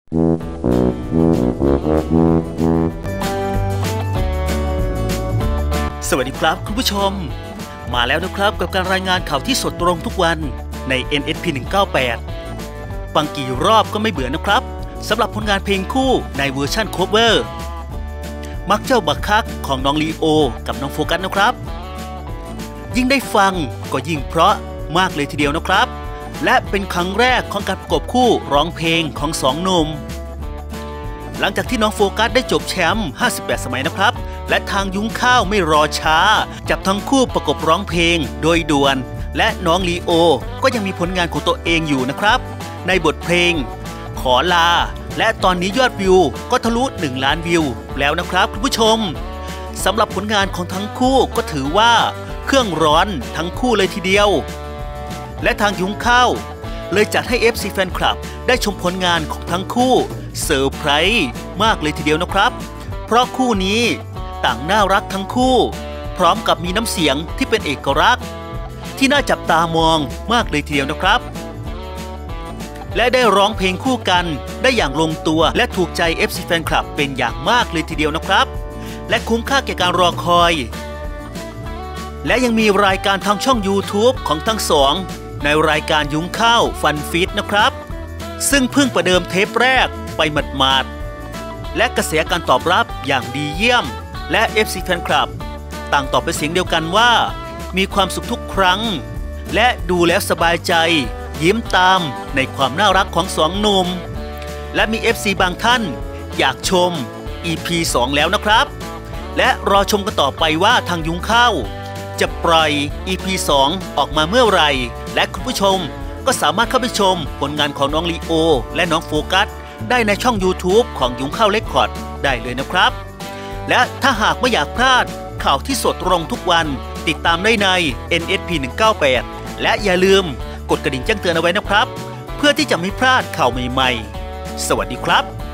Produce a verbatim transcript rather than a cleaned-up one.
สวัสดีครับคุณผู้ชมมาแล้วนะครับกับการรายงานข่าวที่สดตรงทุกวันใน เอ็น เอส พี หนึ่งเก้าแปด ฟังกี่รอบก็ไม่เบื่อนะครับสำหรับผลงานเพลงคู่ในเวอร์ชั่นโคเวอร์มักเจ้าบักคักของน้องลีโอกับน้องโฟกัสนะครับยิ่งได้ฟังก็ยิ่งเพราะมากเลยทีเดียวนะครับและเป็นครั้งแรกของการประกบคู่ร้องเพลงของสองหนุ่มหลังจากที่น้องโฟกัสได้จบแชมป์ห้าสิบแปดสมัยนะครับและทางยุ้งข้าวไม่รอช้าจับทั้งคู่ประกบร้องเพลงโดยด่วนและน้องลีโอก็ยังมีผลงานของตัวเองอยู่นะครับในบทเพลงขอลาและตอนนี้ยอดวิวก็ทะลุหนึ่งล้านวิวแล้วนะครับคุณผู้ชมสำหรับผลงานของทั้งคู่ก็ถือว่าเครื่องร้อนทั้งคู่เลยทีเดียวและทางยุ้งข้าวเลยจัดให้ เอฟ ซี แฟนคลับได้ชมผลงานของทั้งคู่เซอร์ไพรส์มากเลยทีเดียวนะครับเพราะคู่นี้ต่างน่ารักทั้งคู่พร้อมกับมีน้ำเสียงที่เป็นเอกลักษณ์ที่น่าจับตามองมากเลยทีเดียวนะครับและได้ร้องเพลงคู่กันได้อย่างลงตัวและถูกใจ เอฟ ซี แฟนคลับเป็นอย่างมากเลยทีเดียวนะครับและคุ้มค่าแก่การรอคอยและยังมีรายการทางช่อง ยูทูบ ของทั้งสองในรายการยุ้งข้าวฟันฟิตนะครับซึ่งเพิ่งประเดิมเทปแรกไปหมาดๆและกระแสการตอบรับอย่างดีเยี่ยมและ เอฟ ซี แฟนคลับต่างตอบเป็นเสียงเดียวกันว่ามีความสุขทุกครั้งและดูแล้วสบายใจยิ้มตามในความน่ารักของสองหนุ่มและมี เอฟ ซี บางท่านอยากชม อี พี สองแล้วนะครับและรอชมกันต่อไปว่าทางยุ้งข้าวจะปล่อย อี พี สอง ออกมาเมื่อไหร่และคุณผู้ชมก็สามารถเข้าไปชมผลงานของน้องลีโอและน้องโฟกัสได้ในช่อง ยูทูบ ของยุ้งข้าวเรคคอร์ดได้เลยนะครับและถ้าหากไม่อยากพลาดข่าวที่สดตรงทุกวันติดตามได้ใน เอ็น เอส พี หนึ่งเก้าแปด และอย่าลืมกดกระดิ่งแจ้งเตือนเอาไว้นะครับเพื่อที่จะไม่พลาดข่าวใหม่ๆสวัสดีครับ